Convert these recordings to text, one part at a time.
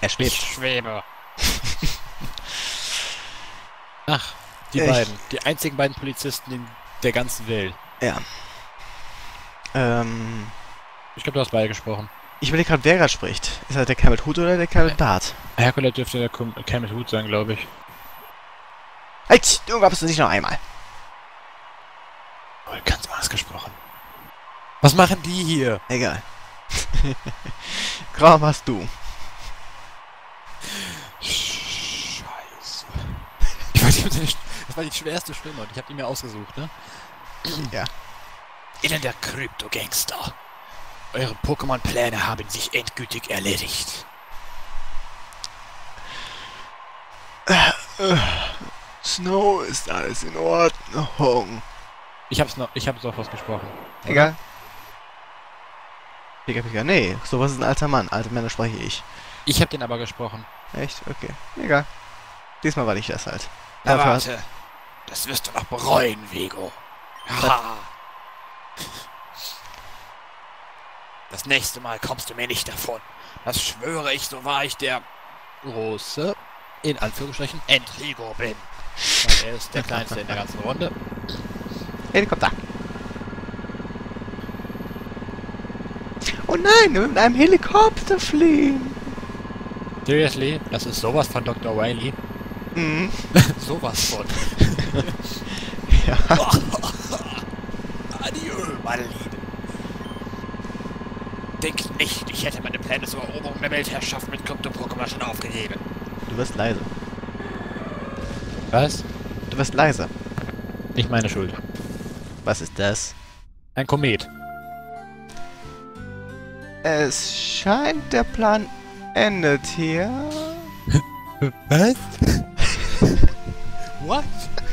Er Ich schwebt. schwebe. Ach, die beiden. Die einzigen beiden Polizisten in der ganzen Welt. Ja. Ich glaube, du hast beide gesprochen. Ich überlege gerade, wer gerade spricht. Ist das der Kerl mit Hut oder der Kerl mit Bart? Herkules dürfte der Kerl mit Hut sein, glaube ich. Halt! Du glaubst es nicht noch einmal. Oh, ganz anders gesprochen. Was machen die hier? Egal. Grau warst du. Scheiße. Ich weiß nicht, das war die schwerste Stimme und ich habe die mir ausgesucht, ne? Ja. Ihnen der Krypto-Gangster. Eure Pokémon-Pläne haben sich endgültig erledigt. Snow, ist alles in Ordnung. Ich hab's noch was gesprochen. Egal. Pika Pika, nee, sowas ist ein alter Mann. Alte Männer spreche ich. Ich hab den aber gesprochen. Echt? Okay. Egal. Diesmal war ich das halt. Na Dafür warte. Das wirst du noch bereuen, Vigo. Haha. Das nächste Mal kommst du mir nicht davon. Das schwöre ich, so wahr ich der große, in Anführungsstrichen, Entrigo bin. Weil er ist der kleinste in der ganzen Runde. Helikopter. Oh nein, wir mit einem Helikopter fliehen. Seriously? Das ist sowas von Dr. Wily. Mhm. Sowas von. Ja. Adieu, meine Liebe. Denk nicht, ich hätte meine Pläne zur Eroberung der Weltherrschaft mit Krypto-Pokémon schon aufgegeben. Du wirst leise. Was? Du wirst leise. Nicht meine Schuld. Was ist das? Ein Komet. Es scheint, der Plan endet hier. Was? What?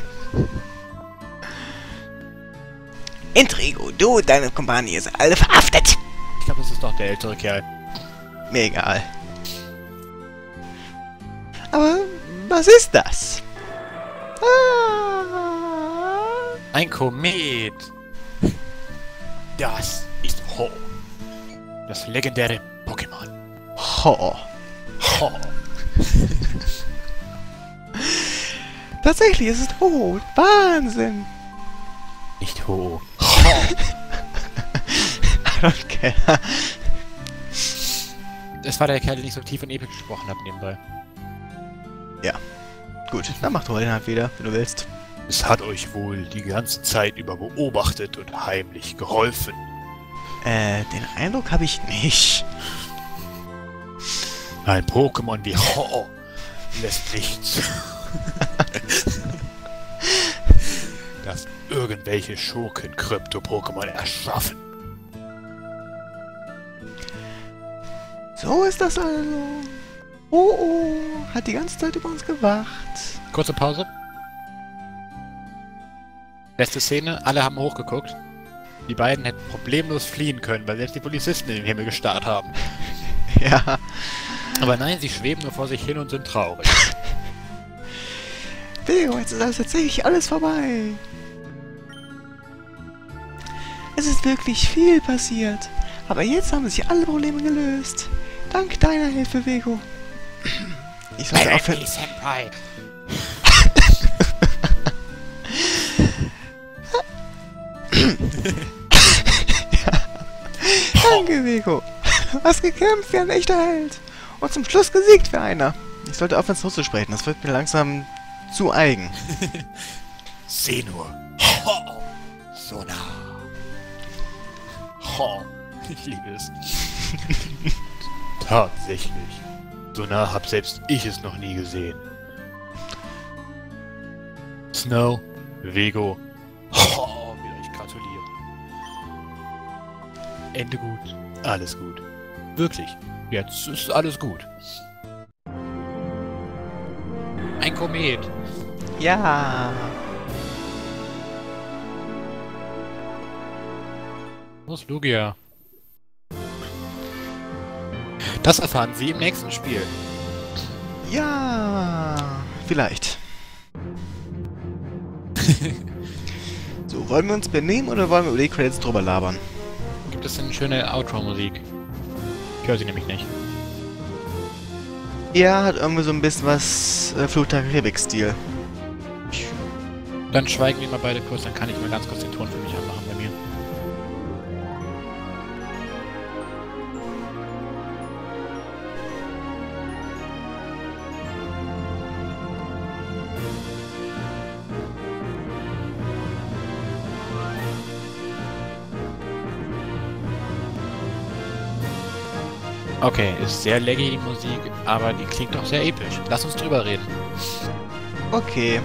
Intrigo, du und deine Kompanie sind alle verhaftet. Ich glaube, das ist doch der ältere Kerl. Mir egal. Aber was ist das? Ah. Ein Komet. Das ist Ho. Das legendäre Pokémon. Ho. Ho. Tatsächlich, es ist Ho. Wahnsinn. Nicht Ho. I don't care. Das war der Kerl, der nicht so tief und episch gesprochen hat nebenbei. Gut, dann mach du den halt wieder, wenn du willst. Es hat euch wohl die ganze Zeit über beobachtet und heimlich geholfen. Den Eindruck habe ich nicht. Ein Pokémon wie Ho lässt nichts. Dass irgendwelche Schurken Krypto-Pokémon erschaffen. So ist das also. Oh, oh, hat die ganze Zeit über uns gewacht. Kurze Pause. Letzte Szene, alle haben hochgeguckt. Die beiden hätten problemlos fliehen können, weil selbst die Polizisten in den Himmel gestarrt haben. Ja. Aber nein, sie schweben nur vor sich hin und sind traurig. Leo, jetzt ist tatsächlich alles vorbei. Es ist wirklich viel passiert. Aber jetzt haben sich alle Probleme gelöst. Dank deiner Hilfe, Vego. Ich sollte aufhören. Senpai. Danke, Vego. Du hast gekämpft wie ein echter Held. Und zum Schluss gesiegt wie einer. Ich sollte aufhören, so zu sprechen. Das wird mir langsam zu eigen. Seh nur. Ho. So nah. Ho. Ich liebe es. Tatsächlich. So nah hab selbst ich es noch nie gesehen. Snow, Vego. Ho, will euch gratulieren. Ende gut. Alles gut. Wirklich. Jetzt ist alles gut. Ein Komet. Ja. Wo ist Lugia? Das erfahren Sie im nächsten Spiel. Ja. Vielleicht. So, wollen wir uns benehmen oder wollen wir über die Credits drüber labern? Gibt es denn eine schöne Outro-Musik? Ich höre sie nämlich nicht. Ja, hat irgendwie so ein bisschen was Fluch der Karibik-Stil. Dann schweigen wir mal beide kurz, dann kann ich mal ganz kurz den Ton für mich anmachen bei mir. Okay, ist sehr laggy die Musik, aber die klingt doch sehr episch. Lass uns drüber reden. Okay.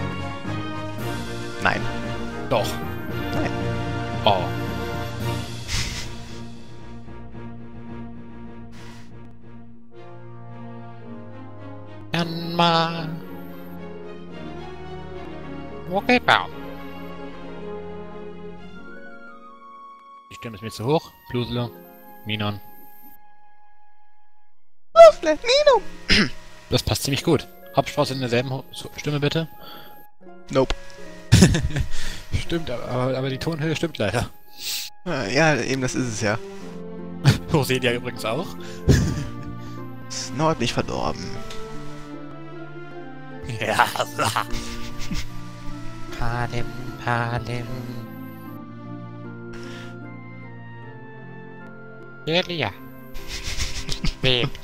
Nein. Doch. Nein. Oh. Myanmar. Okay, Baum. Die Stimme ist mir zu hoch. Blusele. Minon. Nino! Das passt ziemlich gut. Hauptsprosse in derselben Stimme bitte. Nope. Stimmt, aber die Tonhöhe stimmt leider. Ja, eben das ist es ja. Roselia übrigens auch. Ist nördlich verdorben. Ja. Palim, Palim. Roselia. Bebt.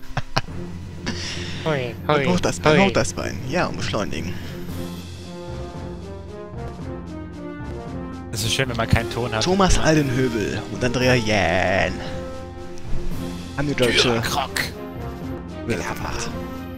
Hui, hui, Hoch das Bein, hoch das Bein. Ja, und beschleunigen. Es ist schön, wenn man keinen Ton hat. Thomas Aldenhöbel und Andrea Jähn. Haben die deutsche Krok. Welle gemacht.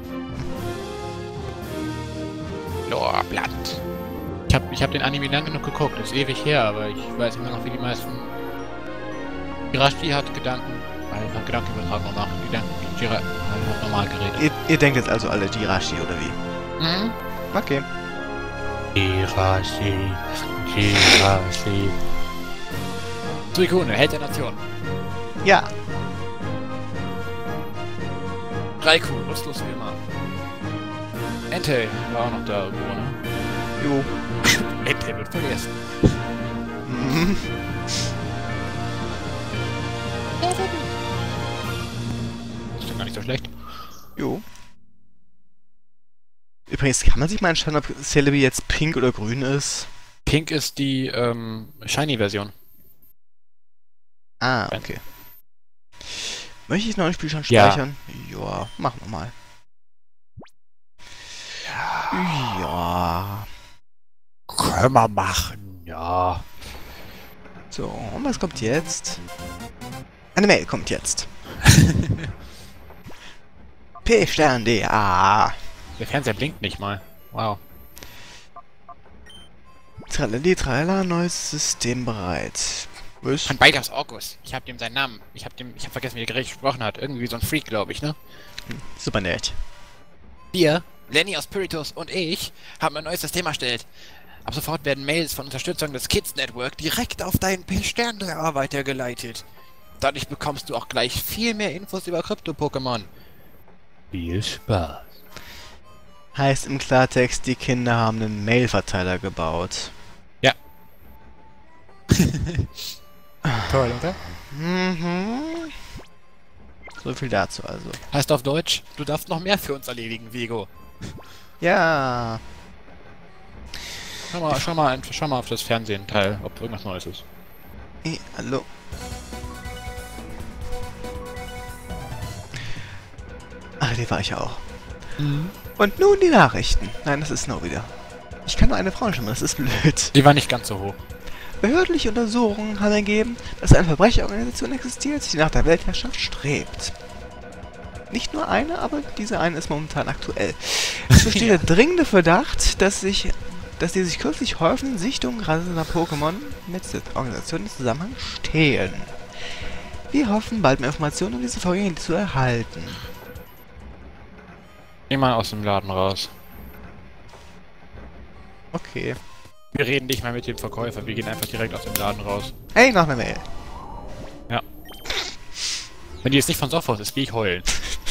Lorblatt. Ich hab den Anime lang genug geguckt, ist ewig her, aber ich weiß immer noch, wie die meisten... Jirashi hat Gedanken... Hat Gedankenübertragung gemacht. Jira hat normal geredet. Ihr denkt jetzt also alle Jirashi, oder wie? Mhm. Okay. Jirashi. Jirashi. Suicune, Held der Nation. Ja. Raikou, lustlos wie immer. Entei war auch noch da irgendwo, ne? Jo. Entei wird vergessen. Mhm. Ist doch gar nicht so schlecht. Jo. Übrigens, kann man sich mal entscheiden, ob Celebi jetzt pink oder grün ist? Pink ist die Shiny-Version. Ah, okay. Möchte ich noch ein Spiel schon Ja. speichern? Ja, machen wir mal. Ja. Können wir machen, ja. So, und was kommt jetzt? Eine Mail kommt jetzt. P-Stern.da. Der Fernseher blinkt nicht mal. Wow. Tralali, tralala, neues System bereit. Was? Von Beidas August. Ich hab dem seinen Namen. Ich hab vergessen, wie der Gericht gesprochen hat. Irgendwie so ein Freak, glaube ich, ne? Super nett. Wir, Lenny aus Spiritus und ich, haben ein neues System erstellt. Ab sofort werden Mails von Unterstützung des Kids Network direkt auf deinen P-Stern.da weitergeleitet. Dadurch bekommst du auch gleich viel mehr Infos über Krypto-Pokémon. Viel Spaß. Heißt im Klartext, die Kinder haben einen Mail-Verteiler gebaut. Ja. Toll, oder? Mhm. So viel dazu also. Heißt auf Deutsch, du darfst noch mehr für uns erledigen, Vigo. Ja. Schau mal auf das Fernsehen-Teil, ob irgendwas Neues ist. Hey, hallo. Ach, die war ich auch. Mhm. Und nun die Nachrichten. Nein, das ist Snow wieder. Ich kann nur eine Frauenstimme, das ist blöd. Die war nicht ganz so hoch. Behördliche Untersuchungen haben ergeben, dass eine Verbrecherorganisation existiert, die nach der Weltherrschaft strebt. Nicht nur eine, aber diese eine ist momentan aktuell. Es besteht der dringende Verdacht, dass die sich kürzlich häufenden Sichtungen rasender Pokémon mit der Organisation in Zusammenhang stehen. Wir hoffen, bald mehr Informationen um diese Vorgänge zu erhalten. Geh mal aus dem Laden raus. Okay. Wir reden nicht mal mit dem Verkäufer, wir gehen einfach direkt aus dem Laden raus. Hey, noch eine Mail. Ja. Wenn die jetzt nicht von Sophos ist, gehe ich heulen.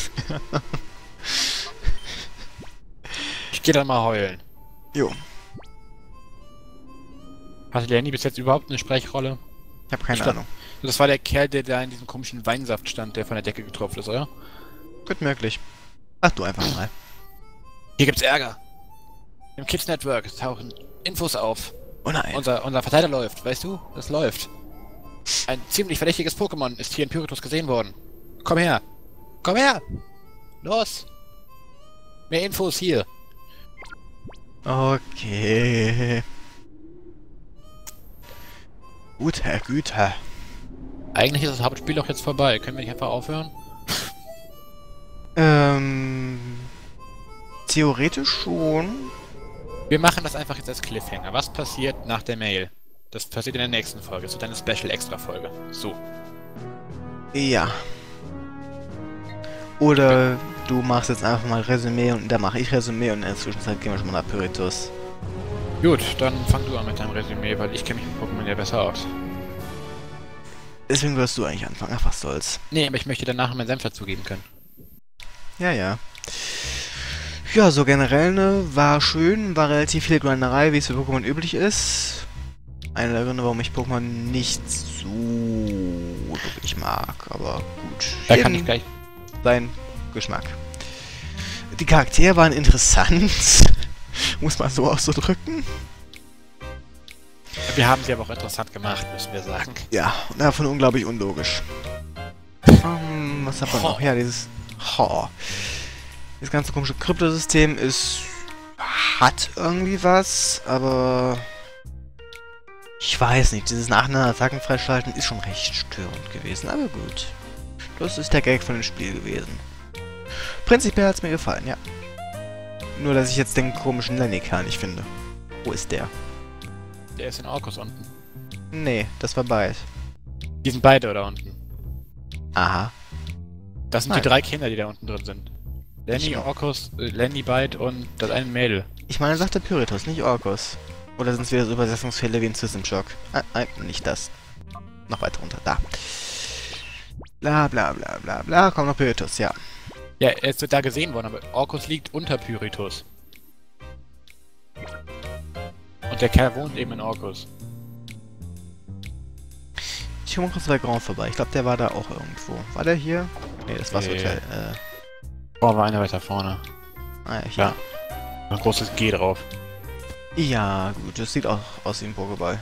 Ich gehe dann mal heulen. Jo. Hatte Lenny bis jetzt überhaupt eine Sprechrolle? Ich habe keine Ich glaub- Ahnung. Das war der Kerl, der da in diesem komischen Weinsaft stand, der von der Decke getropft ist, oder? Gut möglich. Ach, du einfach mal. Hier gibt's Ärger. Im Kids Network tauchen Infos auf. Oh nein. Unser Verteiler läuft, weißt du? Es läuft. Ein ziemlich verdächtiges Pokémon ist hier in Pyritus gesehen worden. Komm her! Komm her! Los! Mehr Infos hier. Okay. Güte, Güte. Eigentlich ist das Hauptspiel doch jetzt vorbei. Können wir nicht einfach aufhören? Theoretisch schon. Wir machen das einfach jetzt als Cliffhanger. Was passiert nach der Mail? Das passiert in der nächsten Folge. Das wird eine Special-Extra-Folge. So. Ja. Oder du machst jetzt einfach mal Resümee und dann mache ich Resümee und in der Zwischenzeit gehen wir schon mal nach Pyritus. Gut, dann fang du an mit deinem Resümee, weil ich kenne mich mit Pokémon ja besser aus. Deswegen wirst du eigentlich anfangen. Ach, was soll's. Nee, aber ich möchte danach meinen Senf dazugeben können. Ja, ja. Ja, so generell, ne, war schön, war relativ viel Grinderei, wie es für Pokémon üblich ist. Einer der Gründe, warum ich Pokémon nicht so wirklich mag, aber gut. Da kann ich gleich... Sein Geschmack. Die Charaktere waren interessant, muss man so auszudrücken. Wir haben sie aber auch interessant gemacht, müssen wir sagen. Ja, und davon unglaublich unlogisch. Was hat man noch? Ja, dieses... Das ganze komische Kryptosystem hat irgendwie was, aber... Ich weiß nicht, dieses nacheinander Attacken freischalten ist schon recht störend gewesen, aber gut. Das ist der Gag von dem Spiel gewesen. Prinzipiell hat es mir gefallen, ja. Nur, dass ich jetzt den komischen Lenniker nicht finde. Wo ist der? Der ist in Orkus unten. Nee, das war bald. Die sind beide da unten. Aha. Das sind die 3 Kinder, die da unten drin sind. Lenny, Orkus, Lenny Byte und das eine Mädel. Ich meine, sagte Pyritus, nicht Orkus. Oder sind es wieder so Übersetzungsfehler wie in System Shock? Nicht das. Noch weiter runter, da. Bla bla bla bla bla, kommt noch Pyritus, ja. Ja, er ist da gesehen worden, aber Orkus liegt unter Pyritus. Und der Kerl wohnt eben in Orkus. Ich komme kurz bei Grand vorbei. Ich glaube, der war da auch irgendwo. War der hier? Nee, das war das Hotel. Oh, war einer weiter vorne. Ah, ja, hier. Ja. Ein großes G drauf. Ja, gut. Das sieht auch aus wie ein Pokéball.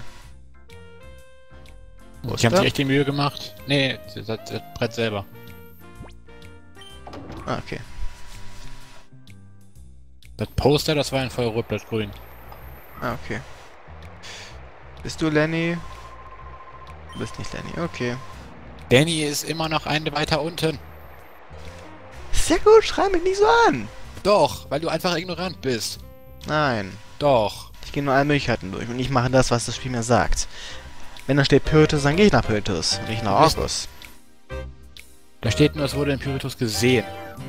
Die haben sich echt die Mühe gemacht. Nee, das Brett selber. Ah, okay. Das Poster, das war ein Feuerrotblattgrün. Ah, okay. Bist du Lenny? Du bist nicht Lenny, okay. Danny ist immer noch eine weiter unten. Sehr gut, schrei mich nicht so an! Doch, weil du einfach ignorant bist. Nein. Doch. Ich gehe nur alle Möglichkeiten durch und ich mache das, was das Spiel mir sagt. Wenn da steht Pyritus, dann gehe ich nach Pyritus und nicht nach Orkus. Da steht nur, es wurde in Pyritus gesehen.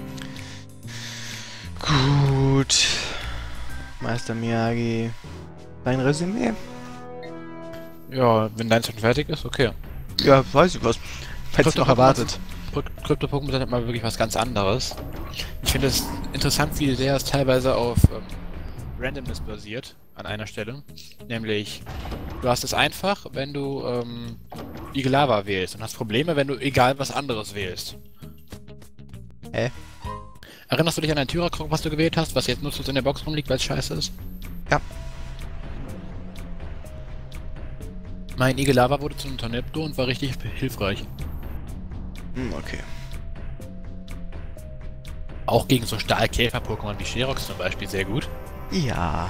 Gut. Meister Miyagi. Dein Resümee? Ja, wenn dein schon fertig ist, okay. Ja, weiß ich was. Hätte ich noch erwartet. Krypto-Pokémon sind halt mal wirklich was ganz anderes. Ich finde es interessant, wie sehr es teilweise auf Randomness basiert, an einer Stelle. Nämlich, du hast es einfach, wenn du Igelava wählst und hast Probleme, wenn du egal was anderes wählst. Hä? Erinnerst du dich an ein Tyrakok, was du gewählt hast, was jetzt nutzlos in der Box rumliegt, weil es scheiße ist? Ja. Mein Igelava wurde zu einem Tornado und war richtig hilfreich. Okay. Auch gegen so Stahlkäfer-Pokémon wie Sherox zum Beispiel sehr gut. Ja.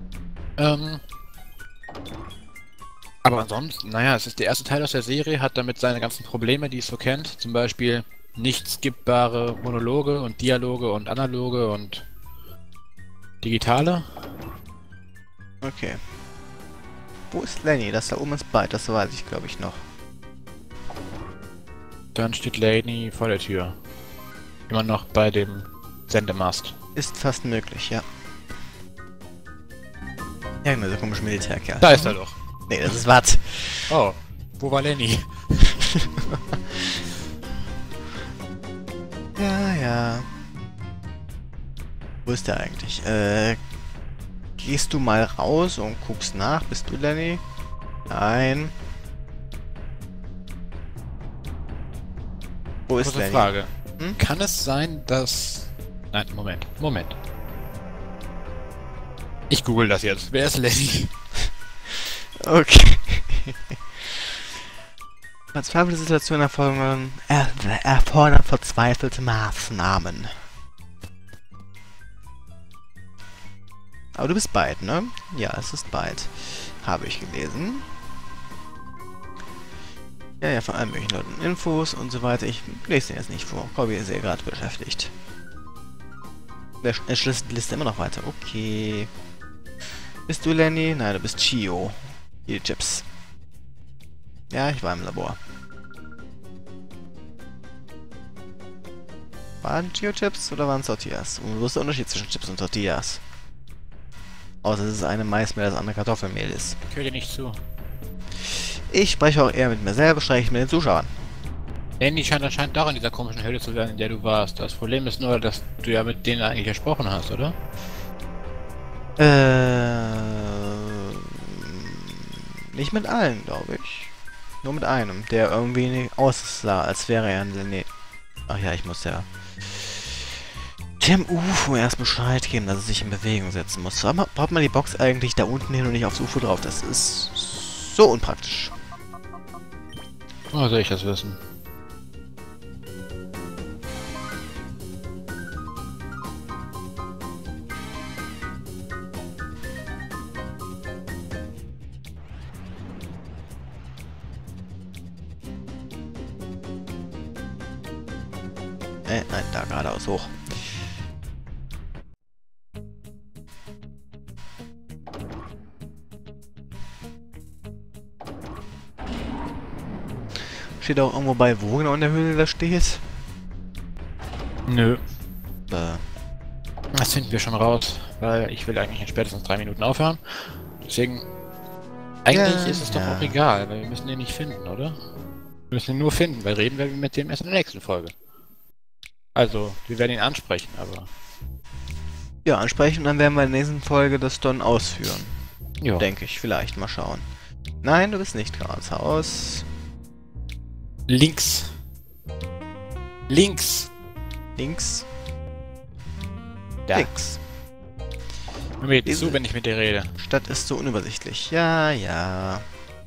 Aber ansonsten, naja, es ist der erste Teil aus der Serie, hat damit seine ganzen Probleme, die es so kennt. Zum Beispiel nicht skippbare Monologe und Dialoge und Analoge und digitale. Okay. Wo ist Lenny? Das da oben ist Byte, das weiß ich, glaube ich, noch. Dann steht Lenny vor der Tür. Immer noch bei dem Sendemast. Ist fast möglich, ja. Ja, genau, der komische Militärkerl. Da ist er doch. Nee, das ist Watt. Oh, wo war Lenny? Ja, ja. Wo ist der eigentlich? Gehst du mal raus und guckst nach? Bist du Lenny? Nein. Wo ist Kurze Lenny? Frage. Hm? Kann es sein, dass Nein, Moment. Ich google das jetzt. Wer ist Lenny? Okay. Verzweifelte Situationen erfordern verzweifelte Maßnahmen. Aber du bist Byte, ne? Ja, es ist Byte. Habe ich gelesen. Ja, von allen möglichen Leuten Infos und so weiter. Ich lese den jetzt nicht vor. Corby ist ja gerade beschäftigt. Der schließt die Liste immer noch weiter. Okay. Bist du Lenny? Nein, du bist Chio. Hier die Chips. Ja, ich war im Labor. Waren Chio-Chips oder waren es Tortillas? Und wo ist der Unterschied zwischen Chips und Tortillas? Außer dass es eine Maismehl, das andere Kartoffelmehl ist. Ich höre dir nicht zu. Ich spreche auch eher mit mir selber, spreche ich mit den Zuschauern. Lenny scheint anscheinend auch in dieser komischen Höhle zu sein, in der du warst. Das Problem ist nur, dass du ja mit denen eigentlich gesprochen hast, oder? Nicht mit allen, glaube ich. Nur mit einem, der irgendwie aussah, als wäre er ein Lenny. Ach ja, ich muss ja dem UFO erst Bescheid geben, dass er sich in Bewegung setzen muss. Aber braucht man die Box eigentlich da unten hin und nicht aufs UFO drauf? Das ist so unpraktisch. Woher soll ich das wissen? Nein, da geradeaus hoch. Steht auch irgendwo bei, wo genau in der Höhle das steht? Nö. Das finden wir schon raus, weil ich will eigentlich in spätestens 3 Minuten aufhören. Deswegen, eigentlich ist es doch auch egal, weil wir müssen den nicht finden, oder? Wir müssen ihn nur finden, weil reden wir mit dem erst in der nächsten Folge. Also, wir werden ihn ansprechen, aber... Ja, ansprechen und dann werden wir in der nächsten Folge das dann ausführen. Ja. Denke ich, vielleicht. Mal schauen. Nein, du bist nicht geradeaus. Links. Links. Links. Da. Links. Hör mir jetzt zu, wenn ich mit dir rede. Stadt ist so unübersichtlich. Ja, ja.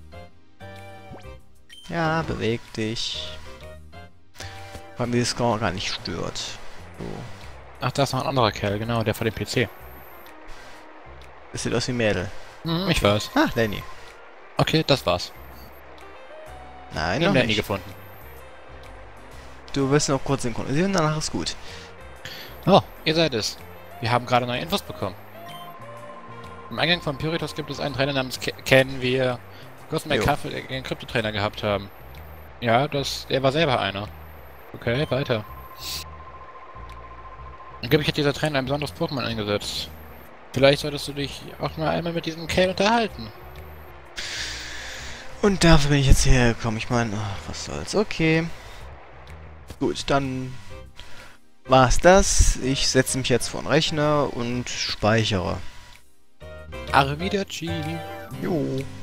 Ja, beweg dich. Weil mir das gar nicht stört. So. Ach, da ist noch ein anderer Kerl, genau, der vor dem PC. Das sieht aus wie ein Mädel. Ich weiß. Ah, Lenny. Okay, das war's. Nein, Ich noch hab Lenny nicht. gefunden. Du wirst noch kurz synchronisieren, danach ist gut. Oh, ihr seid es. Wir haben gerade neue Infos bekommen. Im Eingang von Pyritos gibt es einen Trainer namens Ken, wie wir kurz mal Kaffee den Krypto-Trainer gehabt haben. Ja, der war selber einer. Okay, weiter. Angeblich hat dieser Trainer ein besonderes Pokémon eingesetzt. Vielleicht solltest du dich auch mal einmal mit diesem Ken unterhalten. Und dafür bin ich jetzt hierher gekommen. Ich meine, was soll's. Okay. Gut, dann war's das. Ich setze mich jetzt vor den Rechner und speichere. Arrivederci. Jo.